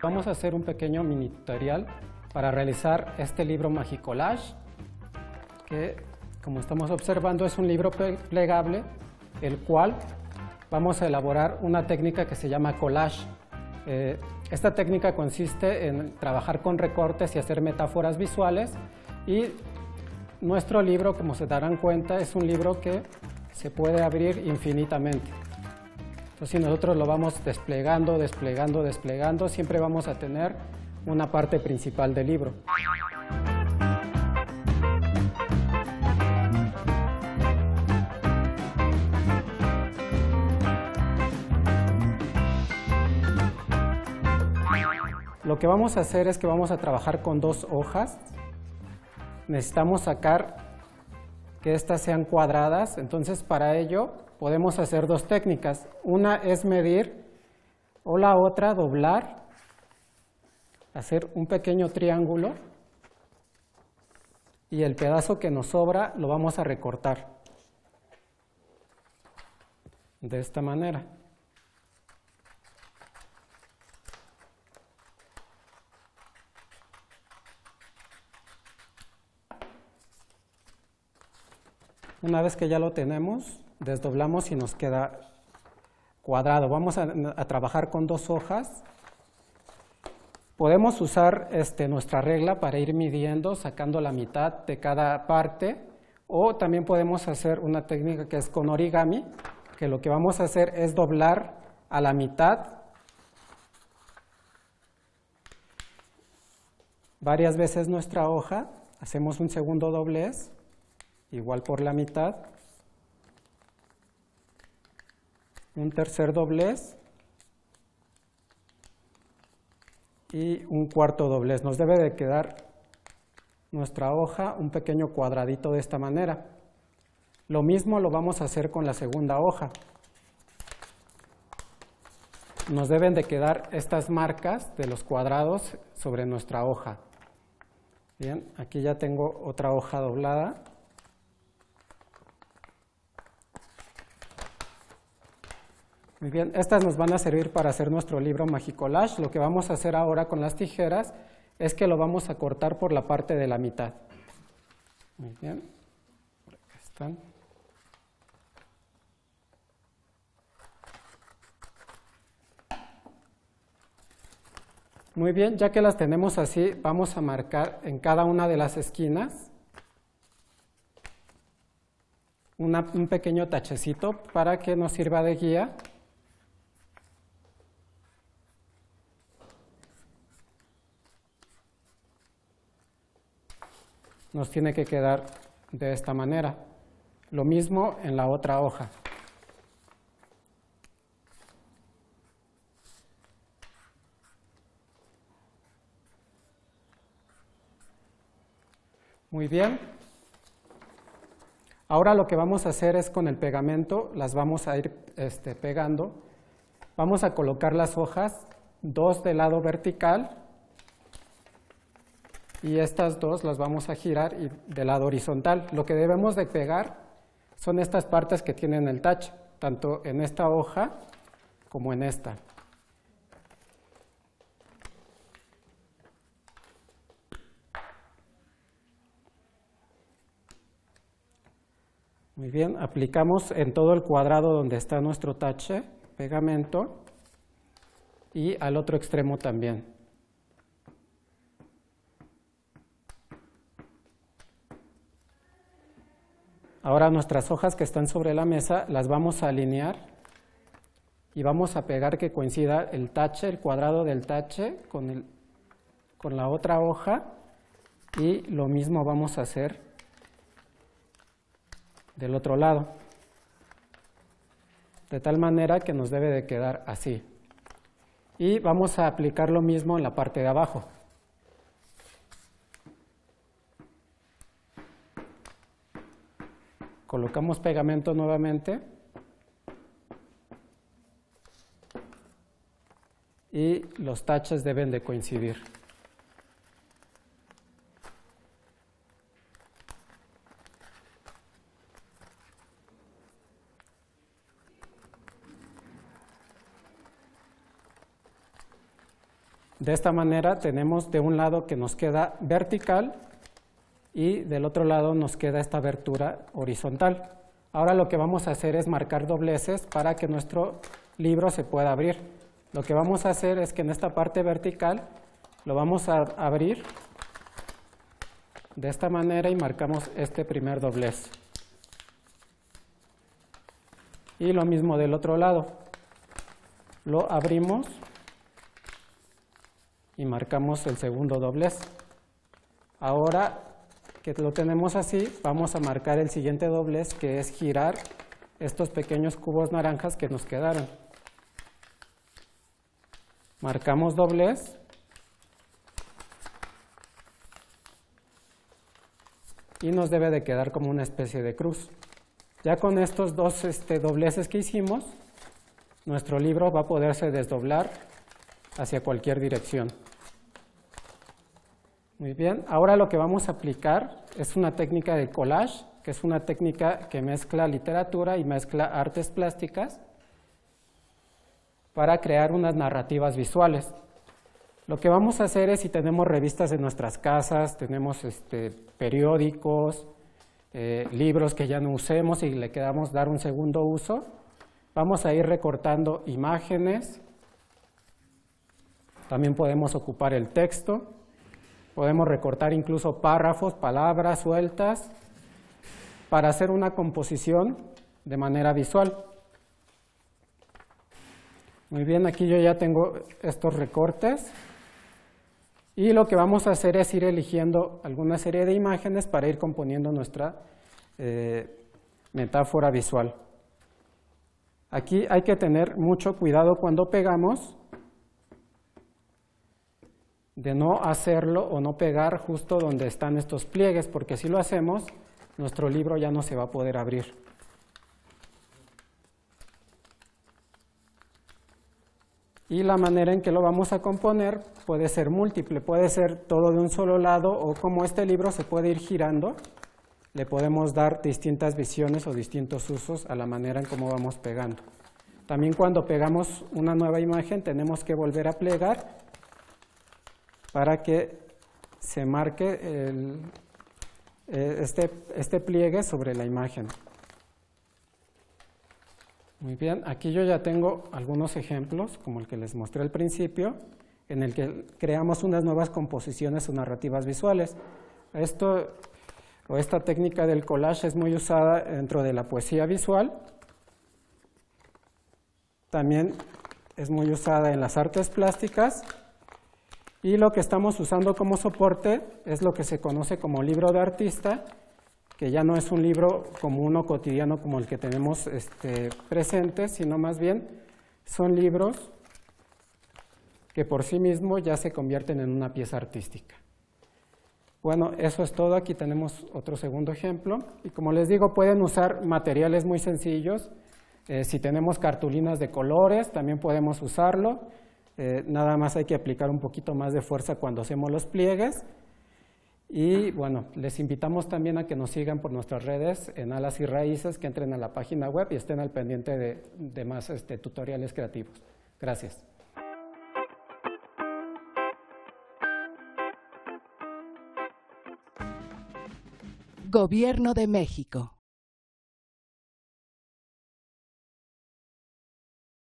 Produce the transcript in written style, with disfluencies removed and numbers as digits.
Vamos a hacer un pequeño mini tutorial para realizar este libro Magicollage, que como estamos observando es un libro plegable, el cual vamos a elaborar una técnica que se llama collage. Esta técnica consiste en trabajar con recortes y hacer metáforas visuales, y nuestro libro, como se darán cuenta, es un libro que se puede abrir infinitamente. Entonces, si nosotros lo vamos desplegando, siempre vamos a tener una parte principal del libro. Lo que vamos a hacer es que vamos a trabajar con dos hojas. Necesitamos sacar que estas sean cuadradas, entonces para ello podemos hacer dos técnicas. Una es medir, o la otra doblar, hacer un pequeño triángulo, y el pedazo que nos sobra lo vamos a recortar de esta manera. Una vez que ya lo tenemos, desdoblamos y nos queda cuadrado. Vamos a trabajar con dos hojas. Podemos usar nuestra regla para ir midiendo, sacando la mitad de cada parte, o también podemos hacer una técnica que es con origami, que lo que vamos a hacer es doblar a la mitad varias veces nuestra hoja, hacemos un segundo doblez, igual por la mitad, un tercer doblez y un cuarto doblez. Nos debe de quedar nuestra hoja un pequeño cuadradito de esta manera. Lo mismo lo vamos a hacer con la segunda hoja. Nos deben de quedar estas marcas de los cuadrados sobre nuestra hoja. Bien, aquí ya tengo otra hoja doblada. Muy bien, estas nos van a servir para hacer nuestro libro Magicollage. Lo que vamos a hacer ahora con las tijeras es que lo vamos a cortar por la parte de la mitad. Muy bien, por acá están. Muy bien, ya que las tenemos así, vamos a marcar en cada una de las esquinas un pequeño tachecito para que nos sirva de guía. Nos tiene que quedar de esta manera. Lo mismo en la otra hoja. Muy bien. Ahora lo que vamos a hacer es con el pegamento, las vamos a ir pegando. Vamos a colocar las hojas, dos del lado vertical, y estas dos las vamos a girar del lado horizontal. Lo que debemos de pegar son estas partes que tienen el tache, tanto en esta hoja como en esta. Muy bien, aplicamos en todo el cuadrado donde está nuestro tache pegamento, y al otro extremo también. Ahora nuestras hojas que están sobre la mesa las vamos a alinear y vamos a pegar que coincida el tache, el cuadrado del tache con la otra hoja, y lo mismo vamos a hacer del otro lado, de tal manera que nos debe de quedar así. Y vamos a aplicar lo mismo en la parte de abajo. Colocamos pegamento nuevamente y los taches deben de coincidir. De esta manera tenemos de un lado que nos queda vertical y del otro lado nos queda esta abertura horizontal. Ahora lo que vamos a hacer es marcar dobleces para que nuestro libro se pueda abrir. Lo que vamos a hacer es que en esta parte vertical lo vamos a abrir de esta manera y marcamos este primer doblez. Y lo mismo del otro lado. Lo abrimos y marcamos el segundo doblez. Ahora que lo tenemos así, vamos a marcar el siguiente doblez, que es girar estos pequeños cubos naranjas que nos quedaron. Marcamos doblez y nos debe de quedar como una especie de cruz. Ya con estos dos dobleces que hicimos, nuestro libro va a poderse desdoblar hacia cualquier dirección. Muy bien, ahora lo que vamos a aplicar es una técnica de collage, que es una técnica que mezcla literatura y mezcla artes plásticas para crear unas narrativas visuales. Lo que vamos a hacer es, si tenemos revistas en nuestras casas, tenemos periódicos, libros que ya no usemos y le queramos dar un segundo uso, vamos a ir recortando imágenes, también podemos ocupar el texto, podemos recortar incluso párrafos, palabras sueltas, para hacer una composición de manera visual. Muy bien, aquí yo ya tengo estos recortes y lo que vamos a hacer es ir eligiendo alguna serie de imágenes para ir componiendo nuestra metáfora visual. Aquí hay que tener mucho cuidado cuando pegamos, de no hacerlo o no pegar justo donde están estos pliegues, porque si lo hacemos, nuestro libro ya no se va a poder abrir. Y la manera en que lo vamos a componer puede ser múltiple, puede ser todo de un solo lado, o como este libro se puede ir girando, le podemos dar distintas visiones o distintos usos a la manera en cómo vamos pegando. También cuando pegamos una nueva imagen tenemos que volver a plegar para que se marque este pliegue sobre la imagen. Muy bien, aquí yo ya tengo algunos ejemplos, como el que les mostré al principio, en el que creamos unas nuevas composiciones o narrativas visuales. Esta técnica del collage es muy usada dentro de la poesía visual, también es muy usada en las artes plásticas, y lo que estamos usando como soporte es lo que se conoce como libro de artista, que ya no es un libro común o cotidiano como el que tenemos presente, sino más bien son libros que por sí mismos ya se convierten en una pieza artística. Bueno, eso es todo. Aquí tenemos otro segundo ejemplo. Y como les digo, pueden usar materiales muy sencillos. Si tenemos cartulinas de colores, también podemos usarlo. Nada más hay que aplicar un poquito más de fuerza cuando hacemos los pliegues. Y bueno, les invitamos también a que nos sigan por nuestras redes en Alas y Raíces, que entren a la página web y estén al pendiente de más tutoriales creativos. Gracias. Gobierno de México.